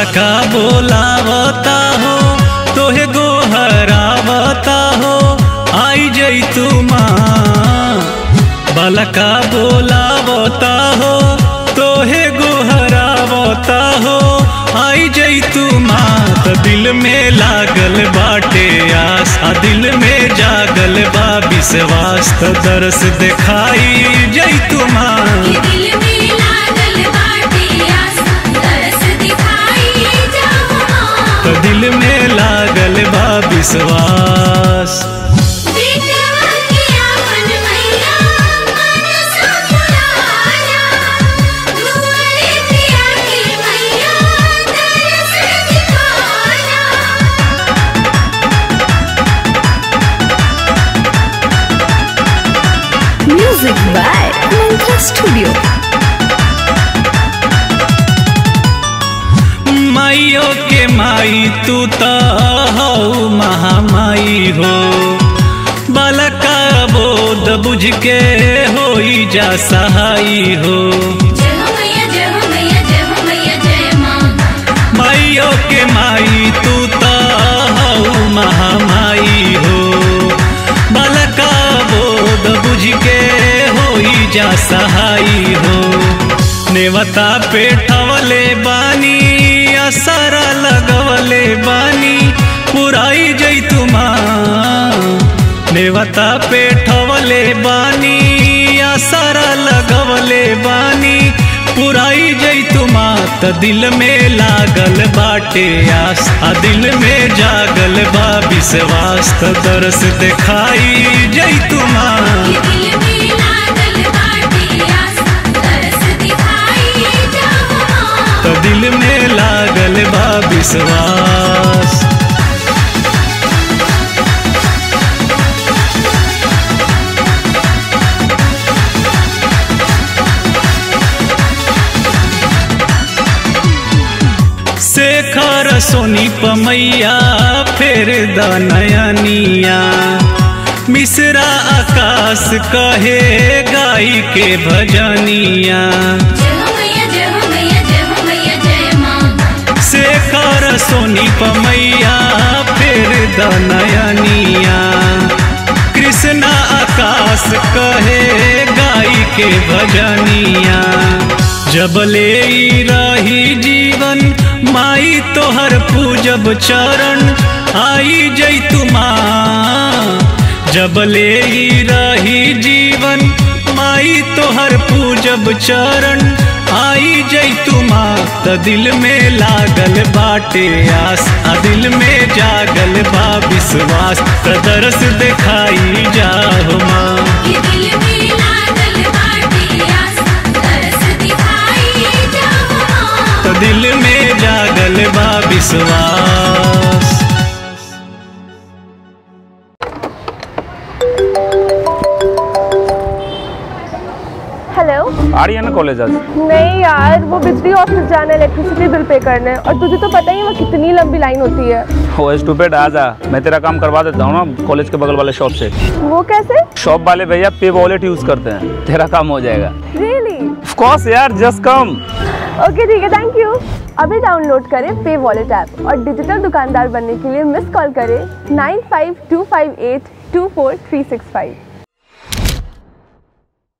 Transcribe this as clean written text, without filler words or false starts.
बलका बोलावता हो तोहे गोहरावता हो आई जई तू माँ। बलका बोलावता हो तोहे गोहरावता हो आई जई तू माँ। तो दिल में लागल बाटे आस दिल में जागल बा विश्वास तो दर्श दिखाई जई तू माँ। तो दिल में लागल बा विश्वास। Music by Mantra Studio। माइयो के माई तू तो हो महामाई हो। बलका बोध बुझ के होई जा सहाई हो। माइयो के माई तू तो हो महामाई हो। बलका बोध बुझ के होई जा सहाई हो। नेवता पेठवले बानी असरा लगवले बानी पुराई जई तू माँ। नेवता पेठवले बानी असरा लगवले बानी पुराई जई तू माँ। त दिल में लागल बाटे आस दिल में जागल बा विश्वास तो दर्श दिखाई जई तू माँ। तो दिल में लागल बा विश्वास। शेखर सोनी पमैया फेर दनयनिया। मिश्रा आकाश कहे गाई के भजनिया। शेखर सोनी पमैया फेर दनयनिया। कृष्णा आकाश कहे गाई के भजनिया। जबले रही जीवन माई तोहर पूजब चरण आई जई तू माँ। जबले रही जीवन माई तोहर पूजब चरण आई जई तू माँ। त दिल में लागल बाटे आस दिल में जागल बा विश्वास त दर्श दिखाई जाओ माँ। तो दिल में जागल बा विश्वास। हेलो, आ रही है ना कॉलेज आज? नहीं यार, वो बिजली ऑफिस जाना है इलेक्ट्रिसिटी बिल पे करने, और तुझे तो पता ही है वो कितनी लंबी लाइन होती है। वो स्टूपिड आ जा, मैं तेरा काम करवा देता हूँ ना कॉलेज के बगल वाले शॉप से। वो कैसे? शॉप वाले भैया पे वॉलेट यूज करते हैं, तेरा काम हो जाएगा। रियली? ऑफ कोर्स यार, जस्ट कम। ओके ठीक है, थैंक यू। अभी डाउनलोड करें पे वॉलेट ऐप और डिजिटल दुकानदार बनने के लिए मिस कॉल करें 9525824365।